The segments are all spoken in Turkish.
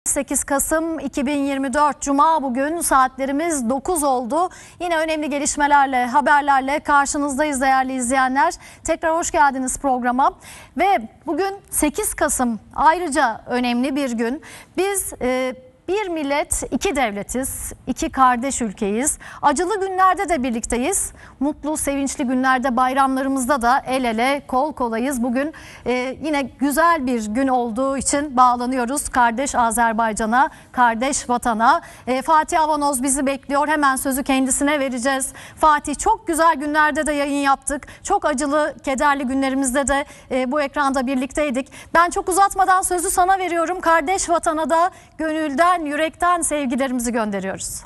8 Kasım 2024 Cuma, bugün saatlerimiz 9 oldu. Yine önemli gelişmelerle, haberlerle karşınızdayız değerli izleyenler. Tekrar hoş geldiniz programa. Ve bugün 8 Kasım ayrıca önemli bir gün. Biz bir millet, iki devletiz, iki kardeş ülkeyiz. Acılı günlerde de birlikteyiz. Mutlu, sevinçli günlerde, bayramlarımızda da el ele, kol kolayız. Bugün yine güzel bir gün olduğu için bağlanıyoruz kardeş Azerbaycan'a, kardeş vatana. Fatih Avanoz bizi bekliyor. Hemen sözü kendisine vereceğiz. Fatih, çok güzel günlerde de yayın yaptık. Çok acılı, kederli günlerimizde de bu ekranda birlikteydik. Ben çok uzatmadan sözü sana veriyorum. Kardeş vatana da gönülden, yürekten sevgilerimizi gönderiyoruz.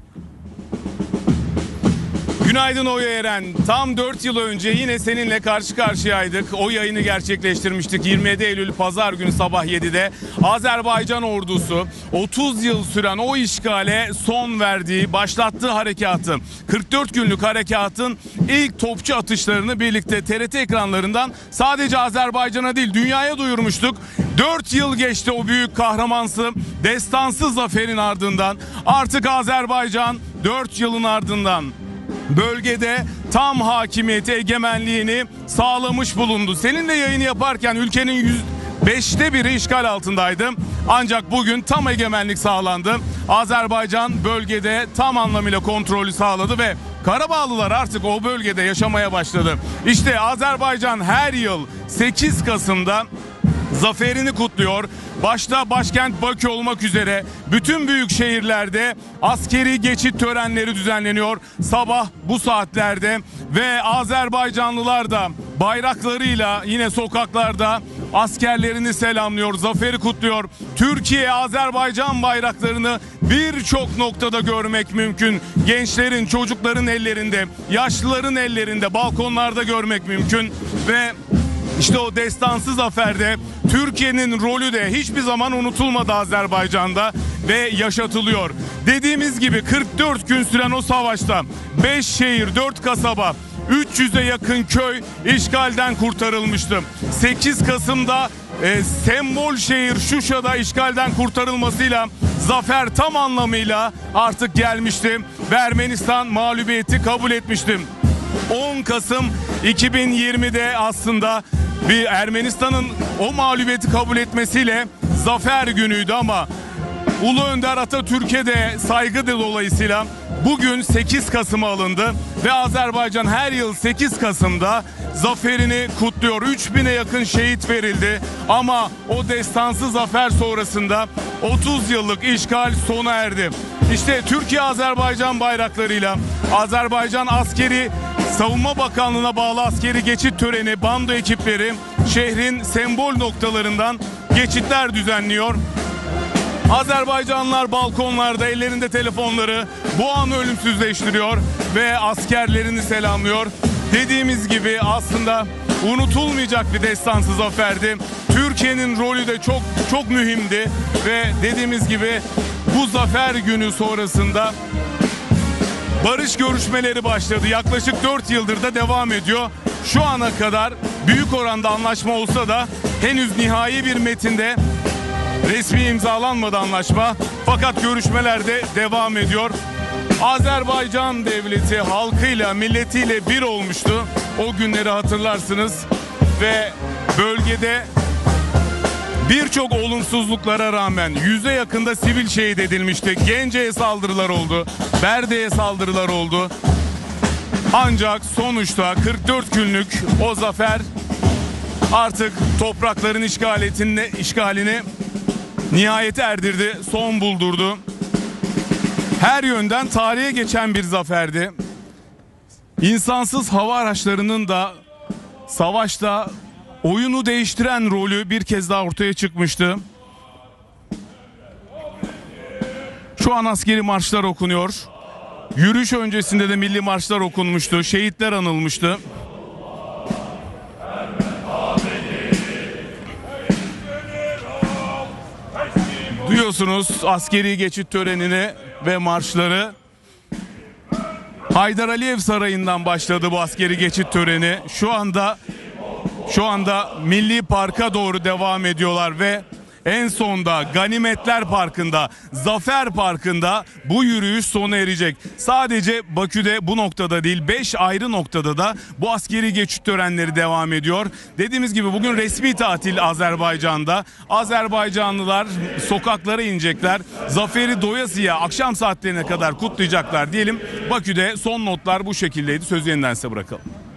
Günaydın Oya Eren. Tam 4 yıl önce yine seninle karşı karşıyaydık. O yayını gerçekleştirmiştik 27 Eylül Pazar günü sabah 7'de. Azerbaycan ordusu 30 yıl süren o işgale son verdiği, başlattığı harekatı, 44 günlük harekatın ilk topçu atışlarını birlikte TRT ekranlarından sadece Azerbaycan'a değil dünyaya duyurmuştuk. 4 yıl geçti o büyük kahramansı, destansı zaferin ardından. Artık Azerbaycan 4 yılın ardından bölgede tam hakimiyeti, egemenliğini sağlamış bulundu. Seninle yayını yaparken ülkenin %5'te 1'i işgal altındaydı. Ancak bugün tam egemenlik sağlandı. Azerbaycan bölgede tam anlamıyla kontrolü sağladı ve Karabağlılar artık o bölgede yaşamaya başladı. İşte Azerbaycan her yıl 8 Kasım'da zaferini kutluyor. Başta başkent Bakü olmak üzere bütün büyük şehirlerde askeri geçit törenleri düzenleniyor sabah bu saatlerde ve Azerbaycanlılar da bayraklarıyla yine sokaklarda askerlerini selamlıyor, zaferi kutluyor. Türkiye, Azerbaycan bayraklarını birçok noktada görmek mümkün. Gençlerin, çocukların ellerinde, yaşlıların ellerinde, balkonlarda görmek mümkün ve İşte o destansı zaferde Türkiye'nin rolü de hiçbir zaman unutulmadı Azerbaycan'da ve yaşatılıyor. Dediğimiz gibi 44 gün süren o savaşta 5 şehir, 4 kasaba, 300'e yakın köy işgalden kurtarılmıştı. 8 Kasım'da sembol şehir Şuşa'da işgalden kurtarılmasıyla zafer tam anlamıyla artık gelmişti ve Ermenistan mağlubiyeti kabul etmişti. 10 Kasım 2020'de aslında bir Ermenistan'ın o mağlubiyeti kabul etmesiyle zafer günüydü ama Ulu Önder Atatürk'e de saygı dolayısıyla bugün 8 Kasım'a alındı ve Azerbaycan her yıl 8 Kasım'da zaferini kutluyor. 3000'e yakın şehit verildi ama o destansı zafer sonrasında 30 yıllık işgal sona erdi. İşte Türkiye-Azerbaycan bayraklarıyla Azerbaycan askeri Savunma Bakanlığı'na bağlı askeri geçit töreni, bando ekipleri şehrin sembol noktalarından geçitler düzenliyor. Azerbaycanlılar balkonlarda ellerinde telefonları bu anı ölümsüzleştiriyor ve askerlerini selamlıyor. Dediğimiz gibi aslında unutulmayacak bir destansı zaferdi. Türkiye'nin rolü de çok mühimdi ve dediğimiz gibi bu zafer günü sonrasında barış görüşmeleri başladı. Yaklaşık 4 yıldır da devam ediyor. Şu ana kadar büyük oranda anlaşma olsa da henüz nihai bir metinde resmi imzalanmadı anlaşma. Fakat görüşmeler de devam ediyor. Azerbaycan devleti halkıyla, milletiyle bir olmuştu. O günleri hatırlarsınız ve bölgede birçok olumsuzluklara rağmen 100'e yakında sivil şehit edilmişti. Gence'ye saldırılar oldu, Berde'ye saldırılar oldu. Ancak sonuçta 44 günlük o zafer artık toprakların işgalini nihayete erdirdi, son buldurdu. Her yönden tarihe geçen bir zaferdi. İnsansız hava araçlarının da savaşta oyunu değiştiren rolü bir kez daha ortaya çıkmıştı. Şu an askeri marşlar okunuyor. Yürüyüş öncesinde de milli marşlar okunmuştu. Şehitler anılmıştı. Duyuyorsunuz askeri geçit törenini ve marşları. Haydar Aliyev Sarayı'ndan başladı bu askeri geçit töreni. Şu anda Milli Park'a doğru devam ediyorlar ve En sonda Ganimetler Parkı'nda, Zafer Parkı'nda bu yürüyüş sona erecek. Sadece Bakü'de bu noktada değil, 5 ayrı noktada da bu askeri geçit törenleri devam ediyor. Dediğimiz gibi bugün resmi tatil Azerbaycan'da. Azerbaycanlılar sokaklara inecekler. Zaferi doyasıya akşam saatlerine kadar kutlayacaklar diyelim. Bakü'de son notlar bu şekildeydi. Sözü yeniden size bırakalım.